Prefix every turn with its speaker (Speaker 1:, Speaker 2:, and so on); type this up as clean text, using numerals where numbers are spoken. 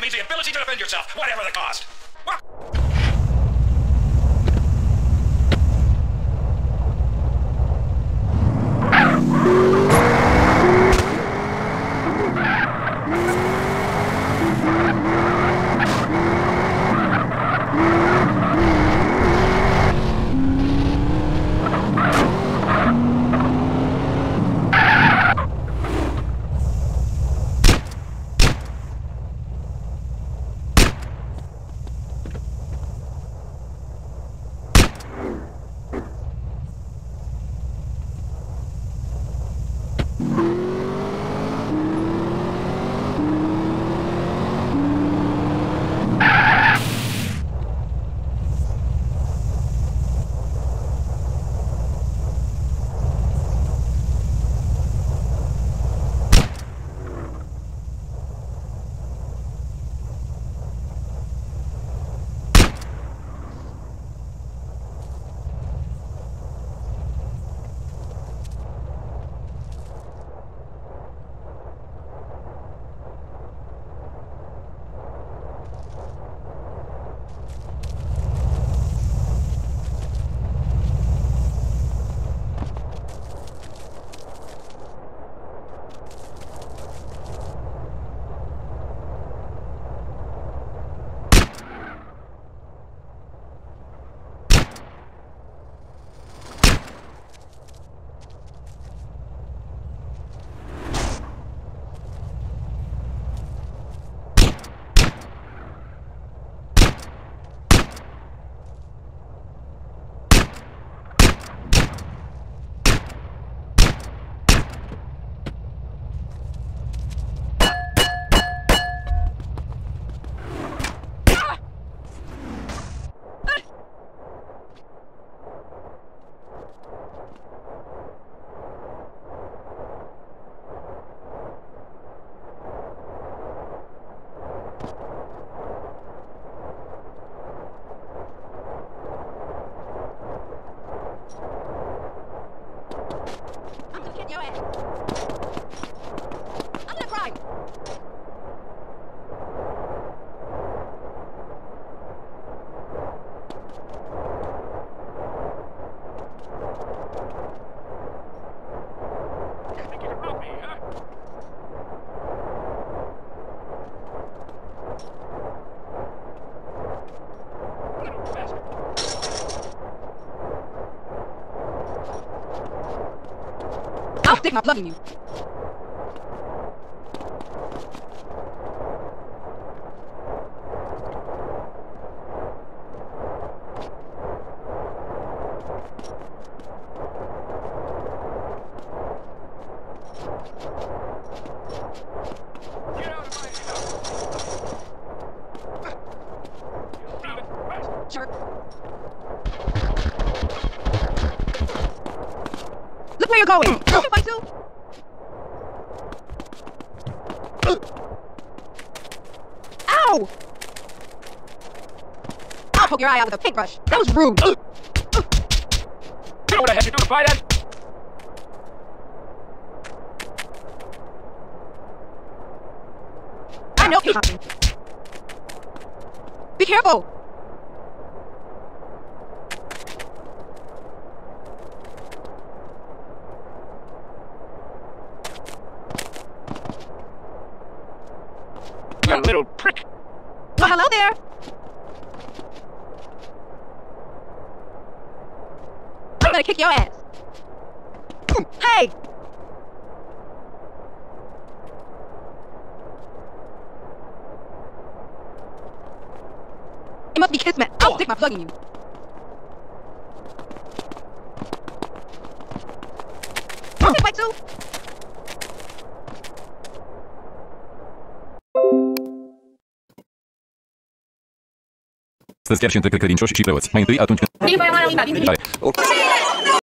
Speaker 1: means the ability to defend yourself, whatever the cost. What?
Speaker 2: I'll stick my plug in you. Sure. Look where you're going! Don't you fight too? Ow! I'll poke your eye out with a paintbrush. That was rude.
Speaker 1: You know what I had to do to buy that?
Speaker 2: I know you're talking. Be careful!
Speaker 1: You little prick!
Speaker 2: Well, hello there! I'm gonna kick your ass. Hey! It must be Kismet. I'll stick my plug in you. Don't you fight too?
Speaker 3: Să-ți chiar și între căcărincioși și preoți. Mai întâi atunci când...